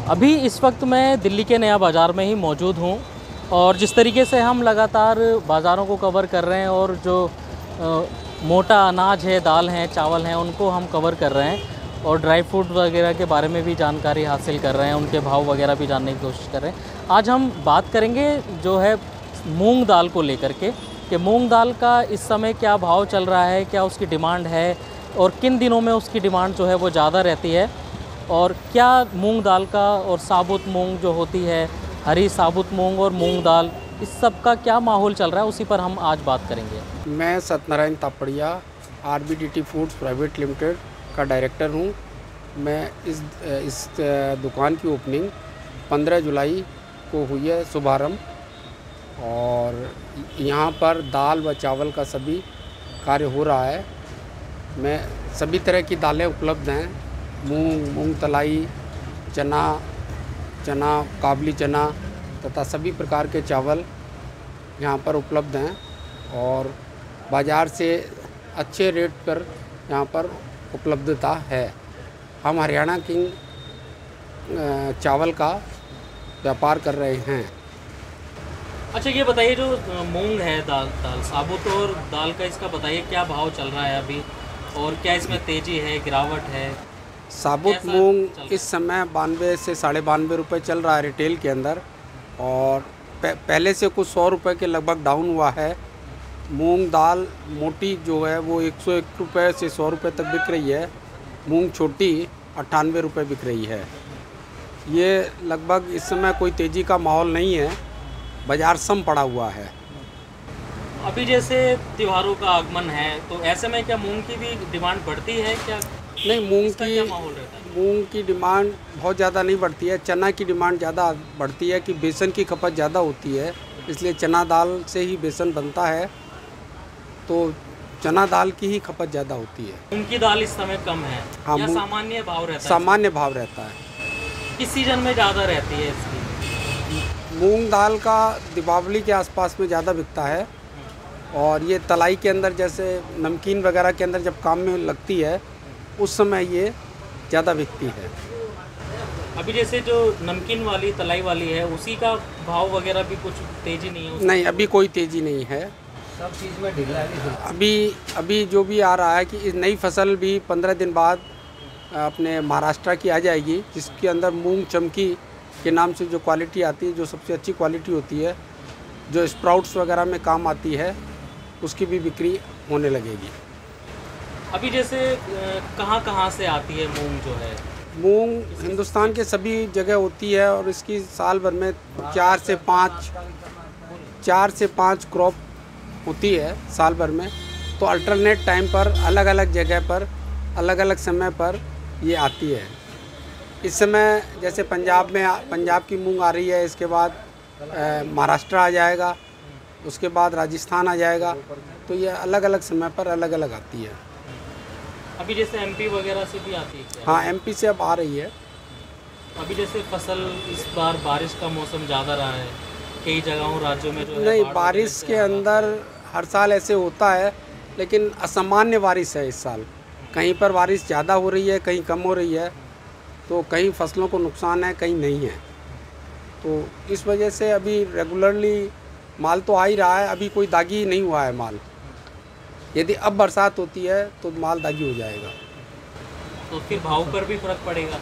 अभी इस वक्त मैं दिल्ली के नया बाज़ार में ही मौजूद हूँ और जिस तरीके से हम लगातार बाज़ारों को कवर कर रहे हैं और जो मोटा अनाज है, दाल हैं, चावल हैं, उनको हम कवर कर रहे हैं और ड्राई फ्रूट वगैरह के बारे में भी जानकारी हासिल कर रहे हैं, उनके भाव वगैरह भी जानने की कोशिश कर रहे हैं। आज हम बात करेंगे जो है मूंग दाल को लेकर के कि मूंग दाल का इस समय क्या भाव चल रहा है, क्या उसकी डिमांड है और किन दिनों में उसकी डिमांड जो है वो ज़्यादा रहती है, और क्या मूंग दाल का और साबुत मूंग जो होती है, हरी साबुत मूंग और मूंग दाल, इस सब का क्या माहौल चल रहा है, उसी पर हम आज बात करेंगे। मैं Satyanarayan Tapadia RBDT foods private limited का डायरेक्टर हूँ। मैं इस दुकान की ओपनिंग 15 जुलाई को हुई है शुभारम्भ, और यहाँ पर दाल व चावल का सभी कार्य हो रहा है। मैं सभी तरह की दालें उपलब्ध हैं, मूंग तलाई, चना, काबली चना तथा सभी प्रकार के चावल यहाँ पर उपलब्ध हैं और बाज़ार से अच्छे रेट पर यहाँ पर उपलब्धता है। हम हरियाणा किंग चावल का व्यापार कर रहे हैं। अच्छा, ये बताइए जो मूंग है, दाल साबुत और दाल का इसका बताइए क्या भाव चल रहा है अभी, और क्या इसमें तेज़ी है, गिरावट है? साबुत मूंग इस समय 92 से 92.5 रुपये चल रहा है रिटेल के अंदर, और पहले से कुछ 100 रुपये के लगभग डाउन हुआ है। मूंग दाल मोटी जो है वो 101 रुपये से 100 रुपये तक बिक रही है। मूंग छोटी 98 रुपये बिक रही है। ये लगभग इस समय कोई तेज़ी का माहौल नहीं है, बाज़ार सम पड़ा हुआ है। अभी जैसे त्योहारों का आगमन है तो ऐसे में क्या मूंग की भी डिमांड बढ़ती है क्या? नहीं, मूंग की डिमांड बहुत ज़्यादा नहीं बढ़ती है। चना की डिमांड ज़्यादा बढ़ती है कि बेसन की खपत ज़्यादा होती है, इसलिए चना दाल से ही बेसन बनता है, तो चना दाल की ही खपत ज़्यादा होती है। मूंग की दाल इस समय कम है? हाँ, या सामान्य भाव रहता है? सामान्य भाव रहता है। किस सीजन में ज़्यादा रहती है इसकी? मूंग दाल का दीपावली के आसपास में ज़्यादा बिकता है, और ये तलाई के अंदर जैसे नमकीन वगैरह के अंदर जब काम में लगती है उस समय ये ज़्यादा बिकती है। अभी जैसे जो नमकीन वाली तलाई वाली है उसी का भाव वगैरह भी कुछ तेज़ी नहीं है? नहीं, अभी कोई तेज़ी नहीं है। सब चीज़ में ढीला है। अभी जो भी आ रहा है कि इस नई फसल भी 15 दिन बाद अपने महाराष्ट्र की आ जाएगी, जिसके अंदर मूंग चमकी के नाम से जो क्वालिटी आती है, जो सबसे अच्छी क्वालिटी होती है, जो स्प्राउट्स वगैरह में काम आती है, उसकी भी बिक्री होने लगेगी। अभी जैसे कहाँ से आती है मूंग जो है? मूंग हिंदुस्तान के सभी जगह होती है, और इसकी साल भर में 4 से 5 क्रॉप होती है साल भर में। तो अल्टरनेट टाइम पर अलग अलग जगह पर अलग अलग समय पर ये आती है। इस समय जैसे पंजाब की मूंग आ रही है, इसके बाद महाराष्ट्र आ जाएगा, उसके बाद राजस्थान आ जाएगा, तो ये अलग अलग समय पर अलग अलग आती है। अभी जैसे MP वगैरह से भी आती है क्या? हाँ, MP से अब आ रही है। अभी जैसे फसल इस बार बारिश का मौसम ज़्यादा रहा है कई जगहों राज्यों में, जो नहीं, बारिश के अंदर हर साल ऐसे होता है, लेकिन असामान्य बारिश है इस साल। कहीं पर बारिश ज़्यादा हो रही है, कहीं कम हो रही है, तो कहीं फसलों को नुकसान है, कहीं नहीं है। तो इस वजह से अभी रेगुलरली माल तो आ ही रहा है, अभी कोई दागी नहीं हुआ है माल। यदि अब बरसात होती है तो माल दागी हो जाएगा, तो फिर भाव पर भी फर्क पड़ेगा।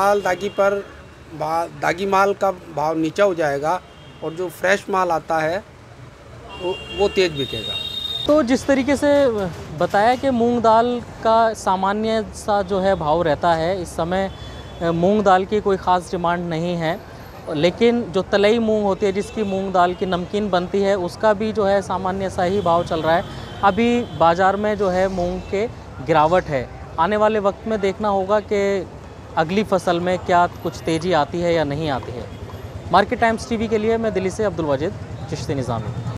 दागी माल का भाव नीचा हो जाएगा, और जो फ्रेश माल आता है वो तेज़ बिकेगा। तो जिस तरीके से बताया कि मूंग दाल का सामान्य सा जो है भाव रहता है, इस समय मूंग दाल की कोई ख़ास डिमांड नहीं है, लेकिन जो तलई मूंग होती है, जिसकी मूंग दाल की नमकीन बनती है, उसका भी जो है सामान्य सा ही भाव चल रहा है। अभी बाज़ार में जो है मूंग के गिरावट है। आने वाले वक्त में देखना होगा कि अगली फसल में क्या कुछ तेज़ी आती है या नहीं आती है। मार्केट टाइम्स TV के लिए मैं दिल्ली से अब्दुल वाजिद चिश्ती निज़ामी।